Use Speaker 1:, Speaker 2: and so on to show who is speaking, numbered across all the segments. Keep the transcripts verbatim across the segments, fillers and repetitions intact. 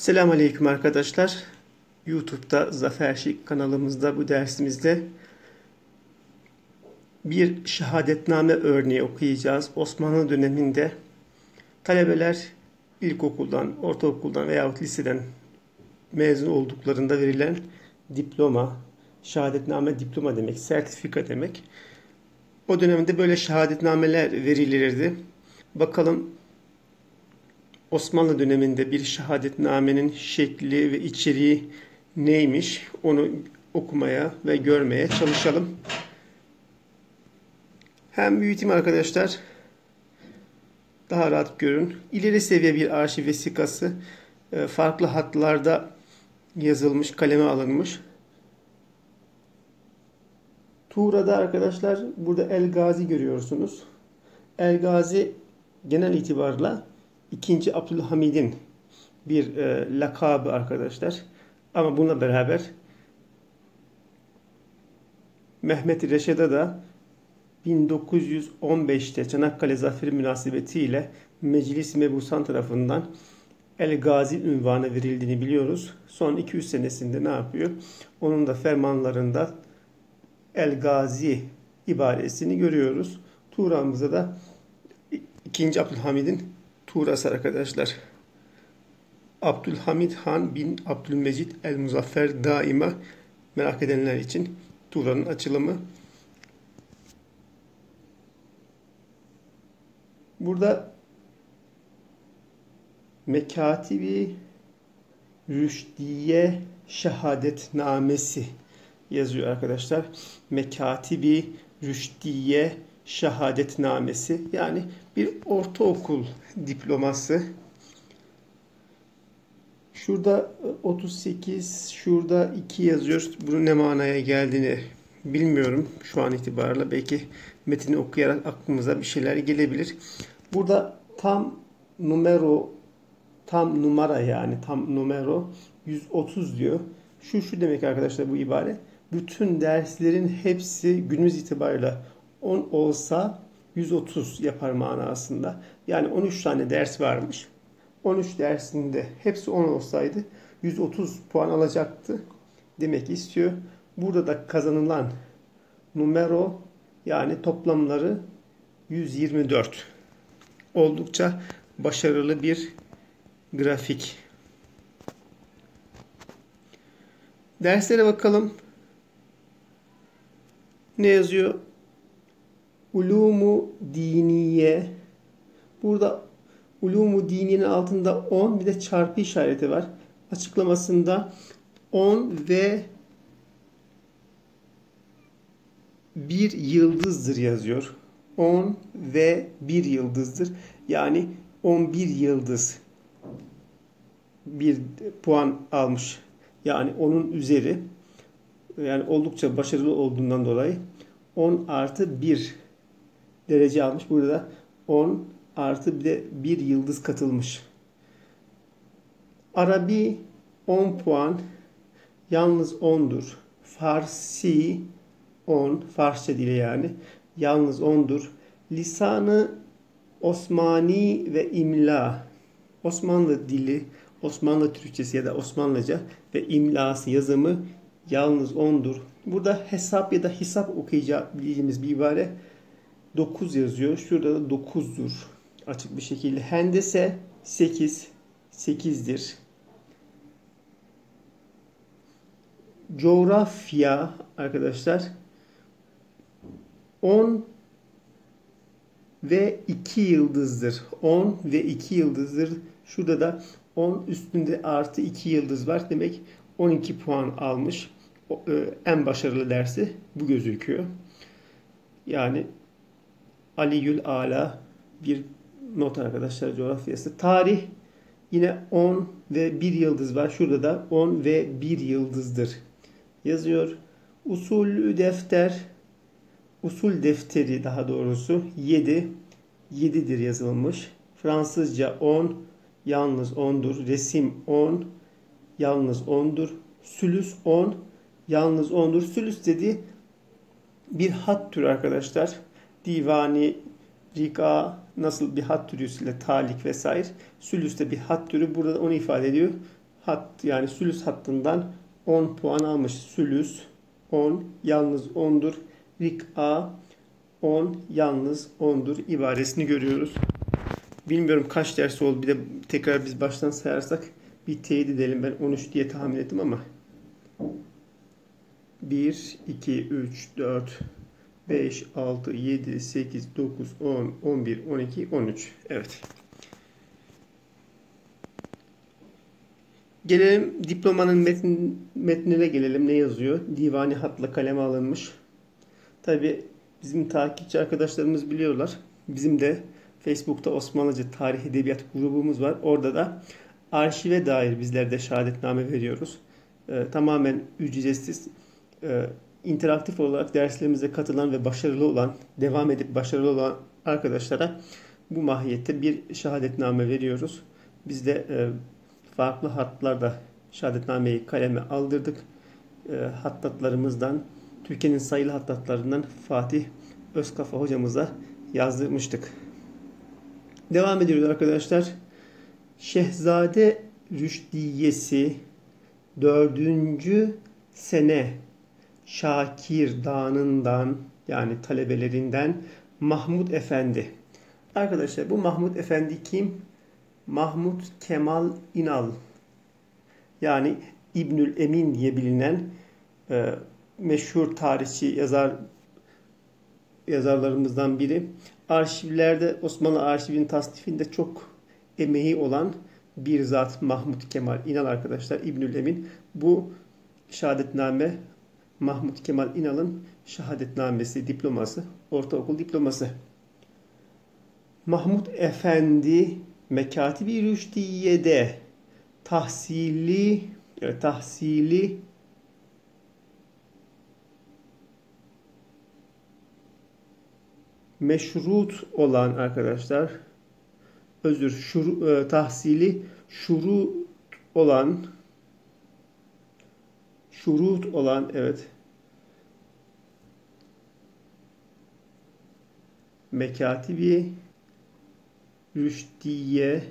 Speaker 1: Selamünaleyküm arkadaşlar. YouTube'da Zafer Şık kanalımızda bu dersimizde bir şehadetname örneği okuyacağız. Osmanlı döneminde talebeler ilkokuldan, ortaokuldan veyahut liseden mezun olduklarında verilen diploma, şehadetname diploma demek, sertifika demek. O dönemde böyle şehadetnameler verilirdi. Bakalım Osmanlı döneminde bir şehadetnamenin şekli ve içeriği neymiş? Onu okumaya ve görmeye çalışalım. Hem büyüteyim arkadaşlar, daha rahat görün. İleri seviye bir arşiv vesikası, farklı hatlarda yazılmış, kaleme alınmış. Tuğra'da arkadaşlar, burada El Gazi görüyorsunuz. El Gazi genel itibarla İkinci Abdülhamid'in bir e, lakabı arkadaşlar. Ama bununla beraber Mehmet Reşad'a da bin dokuz yüz on beşte Çanakkale Zaferi münasebetiyle Meclis-i Mebusan tarafından El Gazi unvanı verildiğini biliyoruz. Son iki yüz senesinde ne yapıyor? Onun da fermanlarında El Gazi ibaresini görüyoruz. Tuğra'mızda da ikinci Abdülhamid'in Tuğrası arkadaşlar. Abdülhamid Han bin Abdülmecid el-Muzaffer daima, merak edenler için Tuğra'nın açılımı. Burada Mekatibi Rüşdiye Şehadetnamesi yazıyor arkadaşlar. Mekatibi Rüşdiye Şehadetnamesi, yani bir ortaokul diploması. Şurada otuz sekiz, şurada iki yazıyor. Bunun ne manaya geldiğini bilmiyorum şu an itibariyle. Belki metini okuyarak aklımıza bir şeyler gelebilir. Burada tam numero, tam numara yani tam numero yüz otuz diyor. Şu şu demek arkadaşlar bu ibare. Bütün derslerin hepsi günümüz itibariyle on olsa yüz otuz yapar manasında. Yani on üç tane ders varmış. on üç dersinde hepsi on olsaydı yüz otuz puan alacaktı demek istiyor. Burada da kazanılan numero yani toplamları yüz yirmi dört. Oldukça başarılı bir grafik. Derslere bakalım. Ne yazıyor? Ulumu diniye. Burada ulumu diniyenin altında on, bir de çarpı işareti var. Açıklamasında on ve bir yıldızdır yazıyor. on ve bir yıldızdır. Yani on bir yıldız bir puan almış. Yani onun üzeri. Yani oldukça başarılı olduğundan dolayı on artı bir derece almış. Burada da on artı bir de bir yıldız katılmış. Arabi on puan. Yalnız ondur. Farsi on. Farsça dili yani. Yalnız ondur. Lisanı Osmani ve imla. Osmanlı dili, Osmanlı Türkçesi ya da Osmanlıca ve imlası, yazımı yalnız ondur. Burada hesap ya da hesap okuyabileceğimiz bir ibare dokuz yazıyor. Şurada da dokuzdur. Açık bir şekilde. Hendese sekiz. sekizdir. Coğrafya arkadaşlar on ve iki yıldızdır. on ve iki yıldızdır. Şurada da on üstünde artı iki yıldız var. Demek on iki puan almış. O, e, en başarılı dersi bu gözüküyor. Yani Aliyül Ala bir not arkadaşlar coğrafyası. Tarih yine on ve bir yıldız var. Şurada da on ve bir yıldızdır yazıyor. Usulü defter, usul defteri daha doğrusu yedi, yedidir yazılmış. Fransızca on, yalnız ondur. Resim on, yalnız ondur. Sülüs on, yalnız ondur. Sülüs dediği bir hat türü arkadaşlar. Divani, rika nasıl bir hat türüyle talik vesaire. Sülüs de bir hat türü. Burada onu ifade ediyor. hat yani sülüs hattından on puan almış. Sülüs on yalnız ondur. Rik'a on yalnız ondur ibaresini görüyoruz. Bilmiyorum kaç ders oldu. Bir de tekrar biz baştan sayarsak bir teyit edelim. Ben on üç diye tahmin ettim ama bir, iki, üç, dört, beş, altı, yedi, sekiz, dokuz, on, on bir, on iki, on üç. Evet. Gelelim diplomanın metn, metnine gelelim. Ne yazıyor? Divani hatla kaleme alınmış. Tabi bizim takipçi arkadaşlarımız biliyorlar. Bizim de Facebook'ta Osmanlıca Tarih Edebiyat grubumuz var. Orada da arşive dair bizler de şehadetname veriyoruz. Ee, tamamen ücretsiz, e, interaktif olarak derslerimize katılan ve başarılı olan, devam edip başarılı olan arkadaşlara bu mahiyette bir şehadetname veriyoruz. Biz de e, farklı hatlarda şehadetnameyi kaleme aldırdık. E, hattatlarımızdan, Türkiye'nin sayılı hattatlarından Fatih Özkafa hocamıza yazdırmıştık. Devam ediyoruz arkadaşlar. Şehzade Rüşdiyesi dördüncü sene Şakirdanından yani talebelerinden Mahmud Efendi. Arkadaşlar bu Mahmud Efendi kim? Mahmud Kemal İnal yani İbnül Emin diye bilinen e, meşhur tarihçi yazar yazarlarımızdan biri. Arşivlerde Osmanlı arşivinin tasnifinde çok emeği olan bir zat Mahmud Kemal İnal arkadaşlar. İbnül Emin. Bu şehadetname Mahmud Kemal İnal'ın şehadetnamesi, diploması, ortaokul diploması. Mahmud Efendi Mekâtib-i Rüşdiye'de tahsili evet, tahsili meşrut olan arkadaşlar özür şuru, e, tahsili şurut olan şurut olan evet Mekâtib-i Rüşdiye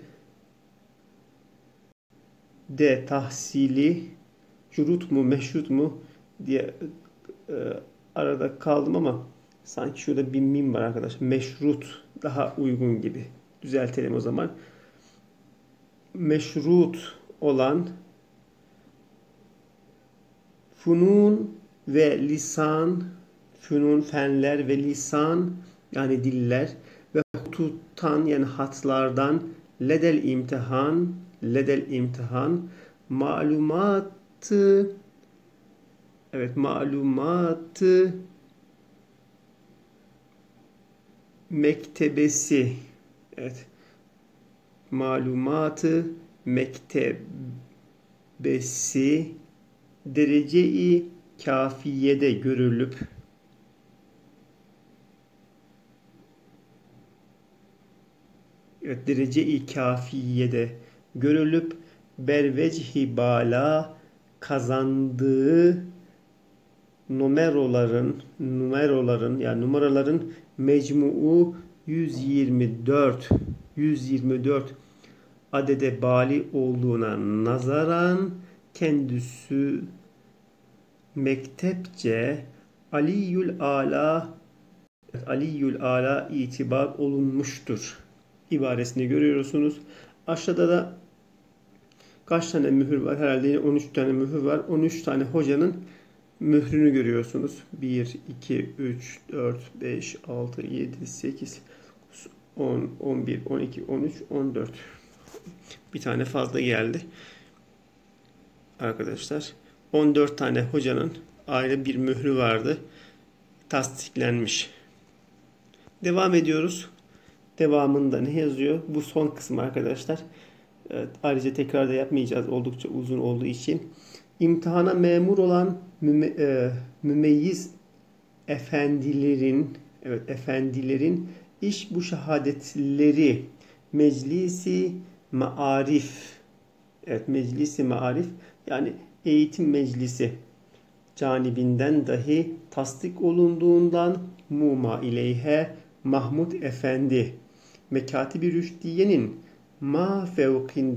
Speaker 1: de tahsili şurut mu meşrut mu diye e, arada kaldım ama sanki şurada bir mim var arkadaşlar. Meşrut daha uygun gibi. Düzeltelim o zaman. Meşrut olan funun ve lisan, funun fenler ve lisan yani diller ve hututan yani hatlardan ledel imtihan, ledel imtihan malumatı evet malumatı mektebesi evet malumatı mektebesi derece-i kafiyede görülüp evet, derece-i kafiyede görülüp bervecihi bala kazandığı numeroların numeroların yani numaraların mecmuu yüz yirmi dört yüz yirmi dört adede bali olduğuna nazaran kendisi mektepçe Aliyül Ala Aliyül Ala itibar olunmuştur ibaresini görüyorsunuz. Aşağıda da kaç tane mühür var? Herhalde on üç tane mühür var. on üç tane hocanın mührünü görüyorsunuz. bir, iki, üç, dört, beş, altı, yedi, sekiz, on, on bir, on iki, on üç, on dört. Bir tane fazla geldi. Arkadaşlar on dört tane hocanın ayrı bir mührü vardı. Tasdiklenmiş. Devam ediyoruz. Devamında ne yazıyor? Bu son kısım arkadaşlar. Evet, ayrıca tekrar da yapmayacağız. Oldukça uzun olduğu için. İmtihana memur olan müme, e, mümeyyiz efendilerin evet efendilerin iş bu şehadetleri meclisi maarif evet meclisi maarif yani eğitim meclisi canibinden dahi tasdik olunduğundan muma ileyhe Mahmud Efendi Mekâtib-i Rüşdiye'nin ma fevkinde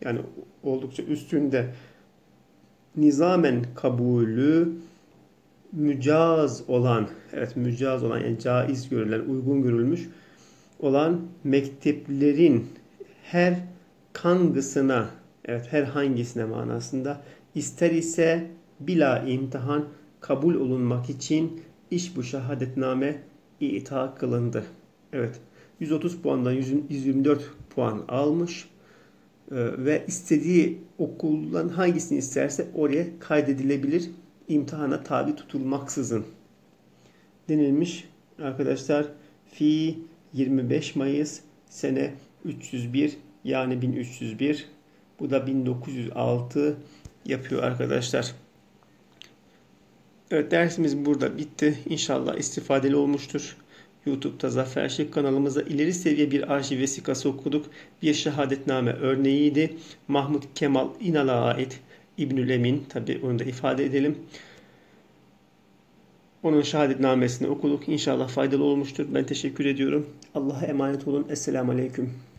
Speaker 1: yani oldukça üstünde, nizamen kabulü mücaz olan, evet mücaz olan yani caiz görülen, uygun görülmüş olan mekteplerin her kangısına, evet her hangisine manasında, ister ise bila imtihan kabul olunmak için iş bu şehadetname ita kılındı. Evet, yüz otuz puandan yüz yirmi dört puan almış ee, ve istediği okuldan hangisini isterse oraya kaydedilebilir, imtihana tabi tutulmaksızın denilmiş arkadaşlar. Fi yirmi beş Mayıs sene üç yüz bir, yani bin üç yüz bir, bu da bin dokuz yüz altı yapıyor arkadaşlar. Evet, dersimiz burada bitti. İnşallah istifadeli olmuştur. YouTube'da Zafer Şık kanalımıza ileri seviye bir arşiv vesikası okuduk. Bir şehadetname örneğiydi. Mahmut Kemal İnal'a ait İbnül Emin, tabi onu da ifade edelim. Onun şehadetnamesini okuduk. İnşallah faydalı olmuştur. Ben teşekkür ediyorum. Allah'a emanet olun. Esselamu Aleyküm.